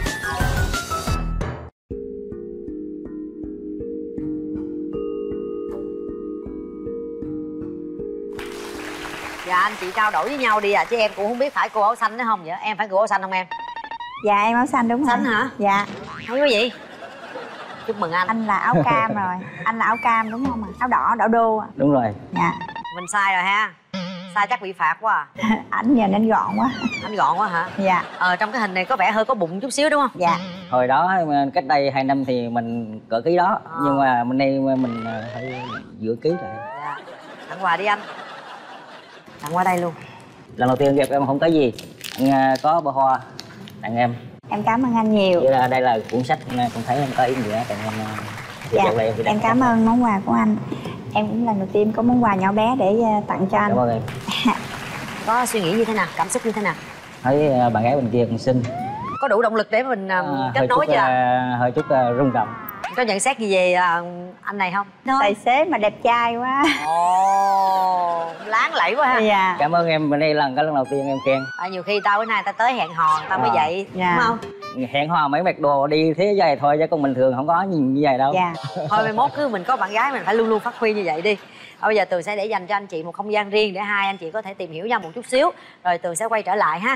Dạ anh chị trao đổi với nhau đi à, chứ em cũng không biết phải cô áo xanh nữa không vậy? Em phải cô áo xanh không em? Dạ em áo xanh đúng rồi. Xanh hả? Dạ. Hay quá vậy? Chúc mừng anh. Anh là áo cam rồi. Anh là áo cam đúng không ạ? À? Áo đỏ, đỏ đô à? Đúng rồi. Dạ. Mình sai rồi ha. Sai chắc bị phạt quá à. Ảnh nhìn anh gọn quá. Anh gọn quá hả? Dạ. Ờ trong cái hình này có vẻ hơi có bụng chút xíu đúng không? Dạ. Hồi đó cách đây hai năm thì mình cỡ ký đó, à. Nhưng mà mình nay mình phải giữ ký lại. Dạ. Tặng quà đi anh. Tặng qua đây luôn. Lần đầu tiên gặp em không có gì, anh có bó hoa tặng em. Em cảm ơn anh nhiều. Vậy là đây là cuốn sách cũng thấy em có ý nghĩa tặng em. Dạ. Em, em cảm ơn món quà của anh. Em cũng lần đầu tiên có món quà nhỏ bé để tặng cho anh. Cảm ơn em. Có suy nghĩ như thế nào, cảm xúc như thế nào? Thấy bạn gái bên kia còn xinh. Có đủ động lực để mình à, kết nối chút, chưa? À, hơi chút uh, rung động. Có nhận xét gì về à, anh này không? Tài xế mà đẹp trai quá. Ồ, láng lẫy quá ha. Dạ. Cảm ơn em, bên đây lần cái lần đầu tiên em khen. À, nhiều khi tao bữa nay tao tới hẹn hò tao à. mới vậy, dạ. đúng không? Hẹn hò mấy mặc đồ đi thế vậy thôi chứ còn bình thường không có nhìn như vậy đâu. Dạ. Thôi mai mốt cứ mình có bạn gái mình phải luôn luôn phát huy như vậy đi. Và bây giờ Tường sẽ để dành cho anh chị một không gian riêng để hai anh chị có thể tìm hiểu nhau một chút xíu. Rồi Tường sẽ quay trở lại ha.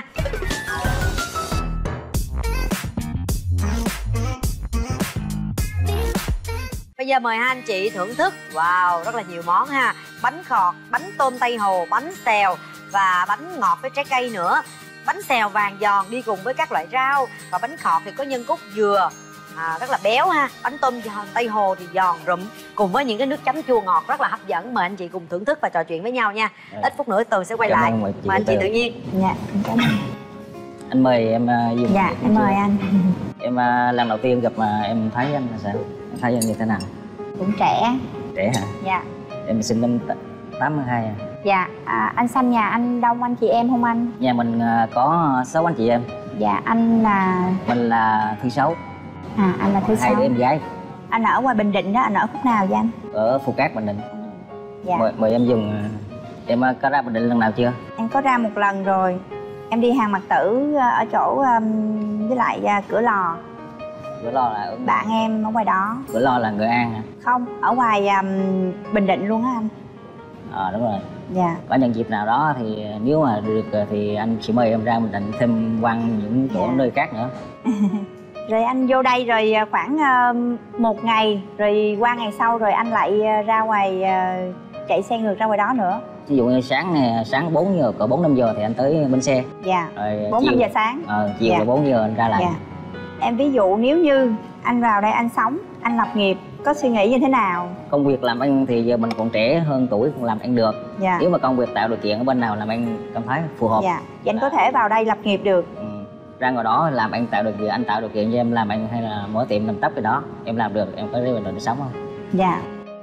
Bây giờ mời hai anh chị thưởng thức. Wow, rất là nhiều món ha. Bánh khọt, bánh tôm Tây Hồ, bánh xèo và bánh ngọt với trái cây nữa. Bánh xèo vàng giòn đi cùng với các loại rau. Và bánh khọt thì có nhân cốt dừa à, rất là béo ha. Bánh tôm Tây Hồ thì giòn rụm cùng với những cái nước chấm chua ngọt rất là hấp dẫn. Mời anh chị cùng thưởng thức và trò chuyện với nhau nha. Ít phút nữa Tường sẽ quay Cảm lại. ơn Mời chị anh chị Tường. tự nhiên. Dạ, cảm ơn. Anh mời em uh, dùng. Dạ, em mời anh. Em uh, lần đầu tiên gặp mà em thấy anh là sao? Em thấy anh như thế nào? Cũng trẻ. Trẻ hả? Dạ. Em sinh năm tám mươi hai à? Dạ, à, anh Xanh nhà anh đông anh chị em không anh? Nhà mình uh, có sáu anh chị em. Dạ, anh là... Mình là thứ sáu. À, anh là thứ hai sáu. đứa em gái. Anh ở ngoài Bình Định đó, anh ở khúc nào vậy anh? Ở Phù Cát, Bình Định. Dạ. Mời, mời em dùng. Em uh, có ra Bình Định lần nào chưa? Em có ra một lần rồi. Em đi hàng Mạc Tử ở chỗ um, với lại uh, Cửa Lò. Cửa Lò là ở... Bạn em ở ngoài đó. Cửa Lò là Nghệ An hả? Không, ở ngoài um, Bình Định luôn á anh. Ờ à, đúng rồi. Dạ. Có nhân dịp nào đó thì nếu mà được thì anh sẽ mời em ra Bình Định thêm quanh những chỗ dạ. nơi khác nữa. Rồi anh vô đây rồi khoảng uh, một ngày, rồi qua ngày sau rồi anh lại ra ngoài uh, chạy xe ngược ra ngoài đó nữa. Ví dụ như sáng sáng bốn giờ, cỡ bốn năm giờ thì anh tới bến xe. Dạ. Rồi bốn năm giờ sáng. Ờ, chiều dạ. là bốn giờ anh ra lại. Dạ. Em ví dụ nếu như anh vào đây anh sống, anh lập nghiệp, có suy nghĩ như thế nào? Công việc làm ăn thì giờ mình còn trẻ hơn tuổi còn làm ăn được. Dạ. Nếu mà công việc tạo điều kiện ở bên nào làm ăn cảm thấy phù hợp. Dạ. Thì anh có thể vào đây lập nghiệp được. Ừ. Ra ngoài đó làm ăn tạo điều kiện, anh tạo điều kiện cho em làm ăn hay là mở tiệm làm tóc cái đó em làm được, em có đi để sống không? Dạ.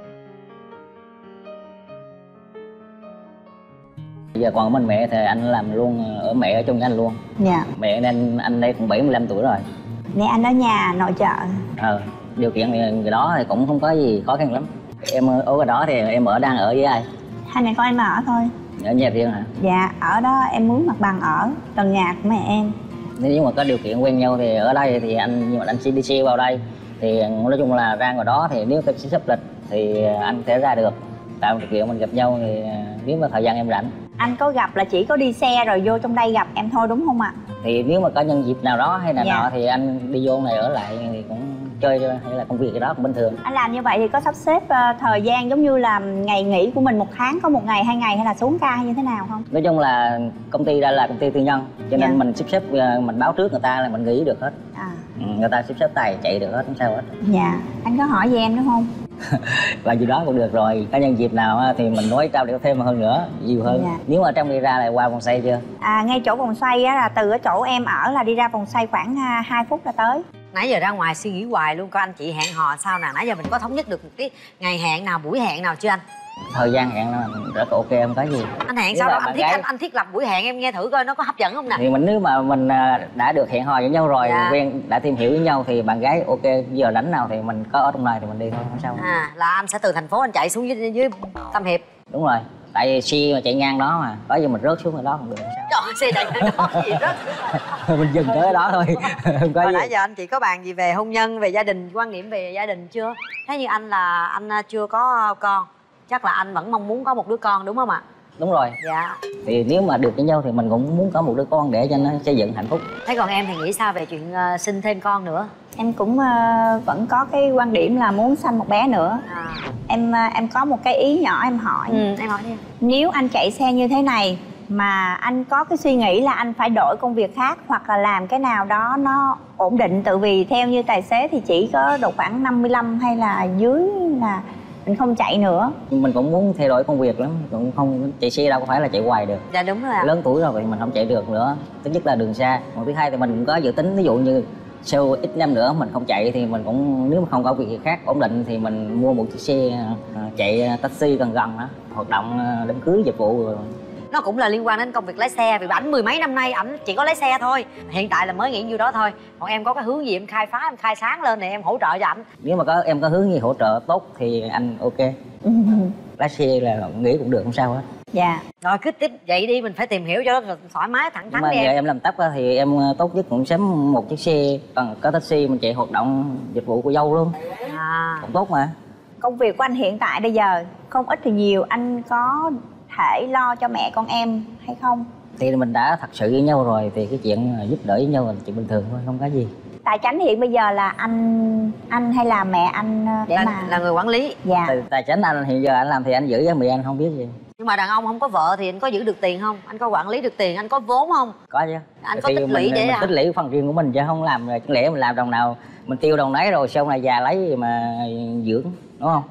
Bây giờ còn ở bên mẹ thì anh làm luôn ở mẹ ở chung với anh luôn. Dạ. Mẹ nên anh đây cũng bảy mươi lăm tuổi rồi. Nè anh ở nhà nội trợ. Ờ, điều kiện thì người đó thì cũng không có gì khó khăn lắm. Em ở cái đó thì em ở đang ở với ai? Hai mẹ con em ở thôi. Ở nhà riêng hả? Dạ, ở đó em mướn mặt bằng ở tầng nhà của mẹ em. Nếu mà có điều kiện quen nhau thì ở đây thì anh nhưng mà anh sẽ đi xe vào đây thì nói chung là ra ngoài đó thì nếu cái sắp lịch thì anh sẽ ra được, tạo điều kiện mình gặp nhau thì nếu mà thời gian em rảnh. Anh có gặp là chỉ có đi xe rồi vô trong đây gặp em thôi đúng không ạ? Thì nếu mà có nhân dịp nào đó hay là Dạ. nọ thì anh đi vô này ở lại thì cũng chơi hay là công việc gì đó cũng bình thường. Anh làm như vậy thì có sắp xếp uh, thời gian giống như là ngày nghỉ của mình một tháng có một ngày hai ngày hay là xuống ca hay như thế nào không? Nói chung là công ty đây là công ty tư nhân cho nên Dạ. mình sắp xếp, mình báo trước người ta là mình nghỉ được hết. À. Ừ, người ta sắp xếp tài chạy được hết, không sao hết. Dạ. Anh có hỏi về em đúng không? Và gì đó cũng được rồi, có nhân dịp nào thì mình nói trao đổi thêm hơn nữa, nhiều hơn. Dạ. Nếu mà trong đi ra là qua vòng xoay chưa? À, ngay chỗ vòng xoay á là từ cái chỗ em ở là đi ra vòng xoay khoảng uh, hai phút là tới. Nãy giờ ra ngoài suy nghĩ hoài luôn, coi anh chị hẹn hò sao nè. Nãy giờ mình có thống nhất được một cái ngày hẹn nào, buổi hẹn nào chưa anh? Thời gian hẹn là rất ok, không có gì. Anh hẹn Nếu sao là đâu, anh bạn thiết gái- anh, anh thiết lập buổi hẹn em nghe thử coi nó có hấp dẫn không nè. Thì mình nếu mà mình à, đã được hẹn hò với nhau rồi, Dạ. quen đã tìm hiểu với nhau thì bạn gái ok, giờ đánh nào thì mình có ở trong này thì mình đi thôi, không sao. À, là anh sẽ từ thành phố anh chạy xuống dưới, dưới Tam Hiệp. Đúng rồi, tại vì xe mà chạy ngang đó mà, có gì mình rớt xuống ở đó không được, không sao. Trời ơi, xe chạy ngang đó gì đó. Mình dừng tới đó thôi. Không có Hồi gì. nãy giờ anh chị có bàn gì về hôn nhân, về gia đình, quan niệm về gia đình chưa? Thế như anh là anh chưa có con, chắc là anh vẫn mong muốn có một đứa con đúng không ạ? Đúng rồi, Dạ. thì nếu mà được với nhau thì mình cũng muốn có một đứa con để cho nó xây dựng hạnh phúc. Thế còn em thì nghĩ sao về chuyện uh, sinh thêm con nữa? Em cũng uh, vẫn có cái quan điểm là muốn sanh một bé nữa. À. Em uh, em có một cái ý nhỏ em hỏi. Ừ, em hỏi đi. Nếu anh chạy xe như thế này mà anh có cái suy nghĩ là anh phải đổi công việc khác hoặc là làm cái nào đó nó ổn định, tự vì theo như tài xế thì chỉ có độ khoảng năm mươi lăm hay là dưới là mình không chạy nữa. Mình cũng muốn thay đổi công việc lắm, cũng không chạy xe đâu có phải là chạy hoài được. Dạ đúng rồi ạ. Lớn tuổi rồi thì mình không chạy được nữa. Thứ nhất là đường xa, còn thứ hai thì mình cũng có dự tính, ví dụ như sau ít năm nữa mình không chạy thì mình cũng, nếu mà không có việc gì khác ổn định thì mình mua một chiếc xe à, chạy taxi gần gần đó, hoạt động à, đám cưới dịch vụ rồi. Nó cũng là liên quan đến công việc lái xe, vì ảnh mười mấy năm nay ảnh chỉ có lái xe thôi, hiện tại là mới nghĩ nhiêu đó thôi. Còn em có cái hướng gì em khai phá, em khai sáng lên thì em hỗ trợ cho ảnh. Nếu mà có em có hướng gì hỗ trợ tốt thì anh ok. Lái xe là nghĩ cũng được, không sao hết. Dạ. Rồi cứ tiếp vậy đi, mình phải tìm hiểu cho nó thoải mái thẳng Nhưng thắn mà đi giờ em. em làm tóc á thì em tốt nhất cũng sắm một chiếc xe, còn có taxi mình chạy hoạt động dịch vụ của dâu luôn, À. cũng tốt mà. Công việc của anh hiện tại bây giờ không ít thì nhiều, anh có thể lo cho mẹ con em hay không? Thì mình đã thật sự với nhau rồi thì cái chuyện giúp đỡ với nhau là chuyện bình thường thôi, không có gì. Tài Chánh hiện bây giờ là anh anh hay là mẹ anh để là, mà là người quản lý. dạ. Tài, tài chính anh hiện giờ anh làm thì anh giữ với mẹ anh không biết gì. Nhưng mà đàn ông không có vợ thì anh có giữ được tiền không? Anh có quản lý được tiền, anh có vốn không? Có chứ. Anh có Thì tích lũy mình, để mình làm. tích lũy phần riêng của mình chứ không làm rồi, chẳng lẽ mình làm đồng nào mình tiêu đồng nấy rồi sau này già lấy gì mà dưỡng, đúng không?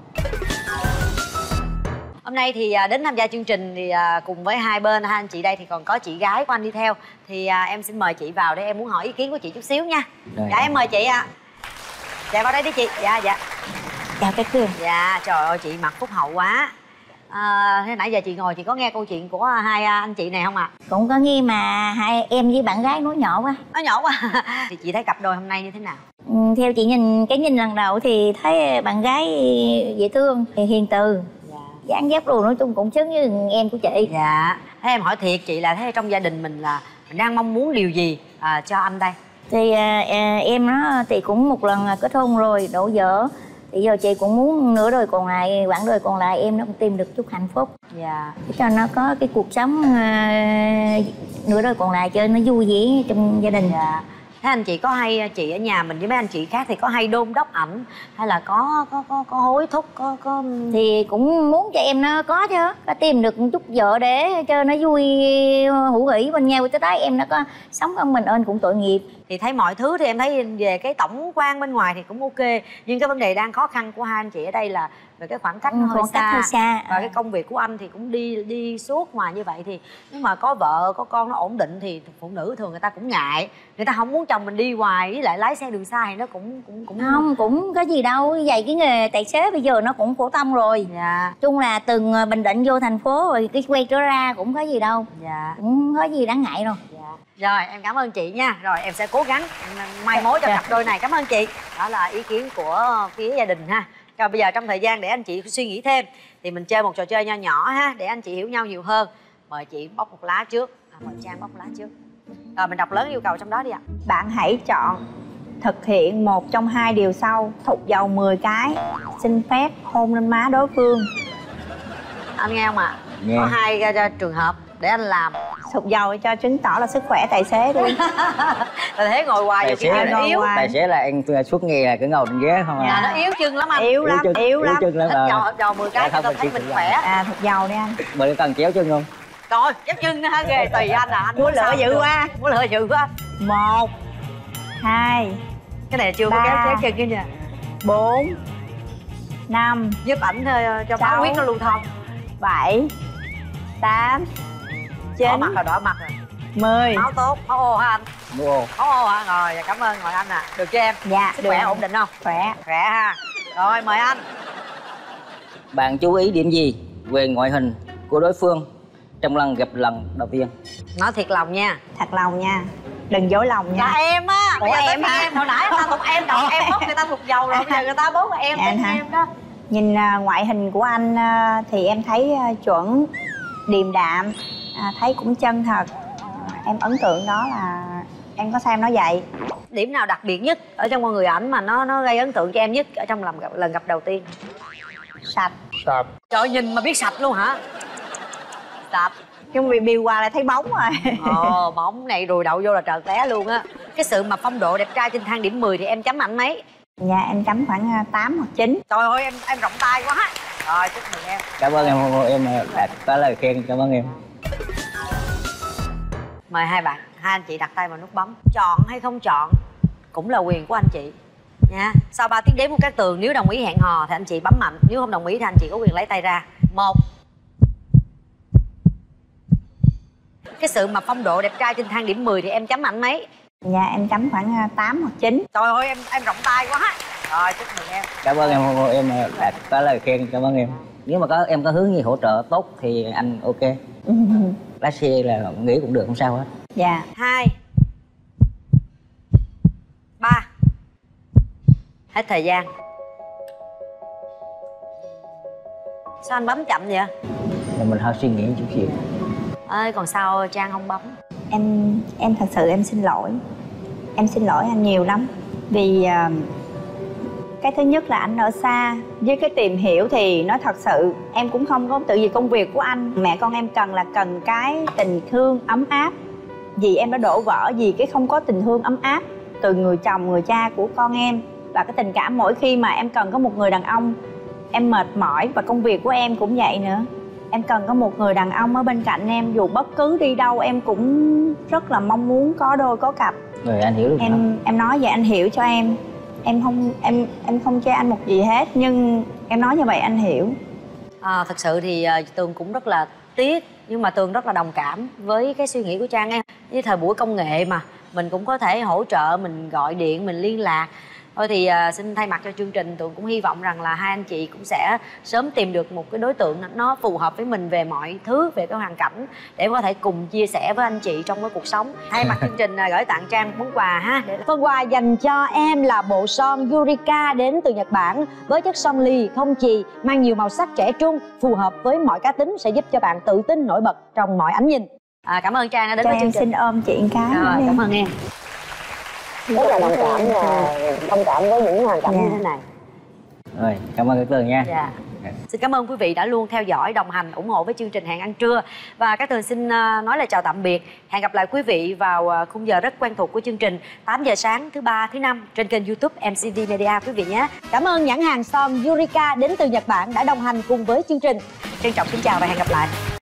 Hôm nay thì à, đến tham gia chương trình thì à, cùng với hai bên, hai anh chị đây thì còn có chị gái của anh đi theo. Thì à, em xin mời chị vào để em muốn hỏi ý kiến của chị chút xíu nha. Rồi. Dạ em mời chị ạ. À. Dạ vào đây đi chị. Dạ dạ. Chào các Cường. Dạ trời ơi chị mặt phúc hậu quá. À, thế nãy giờ chị ngồi chị có nghe câu chuyện của hai anh chị này không ạ? À? Cũng có nghe mà hai em với bạn gái nói nhỏ quá. Nó nhỏ quá. Thì chị thấy cặp đôi hôm nay như thế nào? Ừ, theo chị nhìn cái nhìn lần đầu thì thấy bạn gái dễ thương, hiền từ, Dạ. dáng dấp đồ nói chung cũng xứng với em của chị. Dạ. Thế em hỏi thiệt chị là thế trong gia đình mình là mình đang mong muốn điều gì à, cho anh đây? Thì à, à, em nó thì cũng một lần kết hôn rồi đổ vỡ, thì giờ chị cũng muốn nửa đời còn lại, quãng đời còn lại em nó cũng tìm được chút hạnh phúc. Dạ. Để cho nó có cái cuộc sống à, nửa đời còn lại cho nó vui vẻ trong gia đình. Dạ. Thế anh chị có hay, chị ở nhà mình với mấy anh chị khác thì có hay đôn đốc ảnh hay là có có có, có hối thúc có có Thì cũng muốn cho em nó có chứ, có tìm được một chút vợ để cho nó vui hữu hỷ bên nhau, tới tới em nó có sống con mình ơn cũng tội nghiệp. thì thấy mọi thứ thì em thấy về cái tổng quan bên ngoài thì cũng ok, nhưng cái vấn đề đang khó khăn của hai anh chị ở đây là về cái khoảng cách nó hơi Khoảng cách xa, hơi xa. và cái công việc của anh thì cũng đi đi suốt mà như vậy thì nếu mà có vợ có con nó ổn định thì phụ nữ thường người ta cũng ngại, người ta không muốn chồng mình đi hoài, với lại lái xe đường xa thì nó cũng cũng cũng Không, cũng có gì đâu, vậy cái nghề tài xế bây giờ nó cũng phổ thông rồi. Dạ. Chung là từng Bình Định vô thành phố rồi cái quay trở ra cũng có gì đâu. Dạ. Cũng có gì đáng ngại đâu. Dạ. Rồi em cảm ơn chị nha, rồi em sẽ cố gắng mai mối cho cặp đôi này. Cảm ơn chị. Đó là ý kiến của phía gia đình ha. Rồi bây giờ trong thời gian để anh chị suy nghĩ thêm thì mình chơi một trò chơi nho nhỏ ha, để anh chị hiểu nhau nhiều hơn. Mời chị bóc một lá trước, à, mời Trang bóc một lá trước. Rồi mình đọc lớn yêu cầu trong đó đi ạ. Bạn hãy chọn thực hiện một trong hai điều sau: thục dầu mười cái, xin phép hôn lên má đối phương. Anh nghe không ạ? Nghe. Có hai uh, trường hợp để anh làm. Thục dầu cho chứng tỏ là sức khỏe tài xế đi. Tài thế ngồi hoài Tài nhiều khi xế nó ngồi yếu. hoài. Tài xế là anh suốt ngày là cứ ngồi trên ghế không Dạ, à. nó yếu chân lắm anh. Yếu lắm, chân, yếu lắm. chân lắm. Thích ờ. dầu, dầu mười cái Dạ, cho không, tôi thấy mình mình chỉ khỏe. À, thục dầu đi anh. Mình cần chéo chân không? Rồi, chép chân ha, ghê, tùy anh à. Anh Múa muốn lửa sao dữ được. quá. Múa lửa dữ quá. Một, hai, Cái này chưa có Ba. kéo kéo chân kia nha. bốn, năm, Giúp ảnh uh, cho Sáu. máu huyết nó lưu thông. bảy, tám, chín, Đỏ mặt rồi, đỏ mặt rồi. mười. Máu tốt, máu ô hả anh? Mua. Máu ô hả? Rồi, cảm ơn ngồi anh ạ. À. Được cho em? Dạ, Sức được. khỏe ổn định không? Khỏe. Khỏe ha. Rồi, mời anh. Bạn chú ý điểm gì về ngoại hình của đối phương trong lần gặp lần đầu tiên? Nói thiệt lòng nha. Thật lòng nha, đừng dối lòng Là nha. em á. Ủa, Bây giờ tới em phiên hả? em. Hồi nãy người ta thuộc em, đọc em bốc người ta thuộc dầu rồi. Bây giờ người ta bốc là em, Em em, hả? em đó. Nhìn à, ngoại hình của anh à, thì em thấy à, chuẩn, điềm đạm, à, thấy cũng chân thật. À, em ấn tượng đó là em có sao em nói vậy. Điểm nào đặc biệt nhất ở trong con người ảnh mà nó nó gây ấn tượng cho em nhất ở trong lần gặp, lần gặp đầu tiên? Sạch. Sạch. Trời, nhìn mà biết sạch luôn hả? Sạch. Nhưng vì điều qua lại thấy bóng rồi. Ồ, bóng này rồi đậu vô là trợt té luôn á. Cái sự mà phong độ đẹp trai trên thang điểm mười thì em chấm ảnh mấy? Dạ em chấm khoảng à, tám hoặc chín. Trời ơi, em em rộng tay quá. Rồi, chúc mừng em. Cảm ơn em, em đã có lời khen, cảm ơn em. Mời hai bạn, hai anh chị đặt tay vào nút bấm. Chọn hay không chọn cũng là quyền của anh chị nha. Sau ba tiếng đếm của các tường, nếu đồng ý hẹn hò thì anh chị bấm mạnh, nếu không đồng ý thì anh chị có quyền lấy tay ra. Một. Cái sự mà phong độ đẹp trai trên thang điểm mười thì em chấm ảnh mấy? Dạ em chấm khoảng à, tám hoặc chín. Trời ơi, em em rộng tay quá. Rồi, chúc mừng em. Cảm ơn em, em đã có lời khen, cảm ơn em. Nếu mà có em có hướng gì hỗ trợ tốt thì anh ok. Lái xe là nghĩ cũng được, không sao hết. Dạ. Hai. Ba. Hết thời gian. Sao anh bấm chậm vậy? Là mình hơi suy nghĩ chút xíu. Ơi, còn sao Trang không bấm? Em em thật sự em xin lỗi. Em xin lỗi anh nhiều lắm. Vì à, cái thứ nhất là anh ở xa. Với cái tìm hiểu thì nói thật sự em cũng không có tự vì công việc của anh. Mẹ con em cần là cần cái tình thương ấm áp. Vì em đã đổ vỡ vì cái không có tình thương ấm áp từ người chồng, người cha của con em. Và cái tình cảm mỗi khi mà em cần có một người đàn ông, em mệt mỏi và công việc của em cũng vậy nữa. Em cần có một người đàn ông ở bên cạnh em, dù bất cứ đi đâu em cũng rất là mong muốn có đôi có cặp. Rồi anh hiểu được đó. Em em nói vậy anh hiểu cho em. Em không em em không chê anh một gì hết, nhưng em nói như vậy anh hiểu. À, thật sự thì uh, Tường cũng rất là tiếc, nhưng mà Tường rất là đồng cảm với cái suy nghĩ của Trang em. Với thời buổi công nghệ mà mình cũng có thể hỗ trợ, mình gọi điện, mình liên lạc. Thôi thì uh, xin thay mặt cho chương trình, Tường cũng hy vọng rằng là hai anh chị cũng sẽ sớm tìm được một cái đối tượng nó phù hợp với mình về mọi thứ, về cái hoàn cảnh, để có thể cùng chia sẻ với anh chị trong cái cuộc sống. Thay mặt chương trình uh, gửi tặng Trang món quà ha. Để... Phần quà dành cho em là bộ son Yurika đến từ Nhật Bản, với chất son lì không chì, mang nhiều màu sắc trẻ trung, phù hợp với mọi cá tính, sẽ giúp cho bạn tự tin nổi bật trong mọi ánh nhìn. À, cảm ơn Trang đã đến Cho với chương em trình. xin ôm chị một cái. Rồi, cảm ơn em. Rất là đồng cảm và thông cảm với những hoàn cảnh Dạ. như thế này. Rồi, cảm ơn các Tường nha. Dạ. Xin cảm ơn quý vị đã luôn theo dõi, đồng hành, ủng hộ với chương trình Hẹn Ăn Trưa. Và các Tường xin nói lời chào tạm biệt. Hẹn gặp lại quý vị vào khung giờ rất quen thuộc của chương trình tám giờ sáng thứ ba, thứ năm trên kênh YouTube em xê vê Media quý vị nhé. Cảm ơn nhãn hàng son Yurika đến từ Nhật Bản đã đồng hành cùng với chương trình. Trân trọng kính chào và hẹn gặp lại.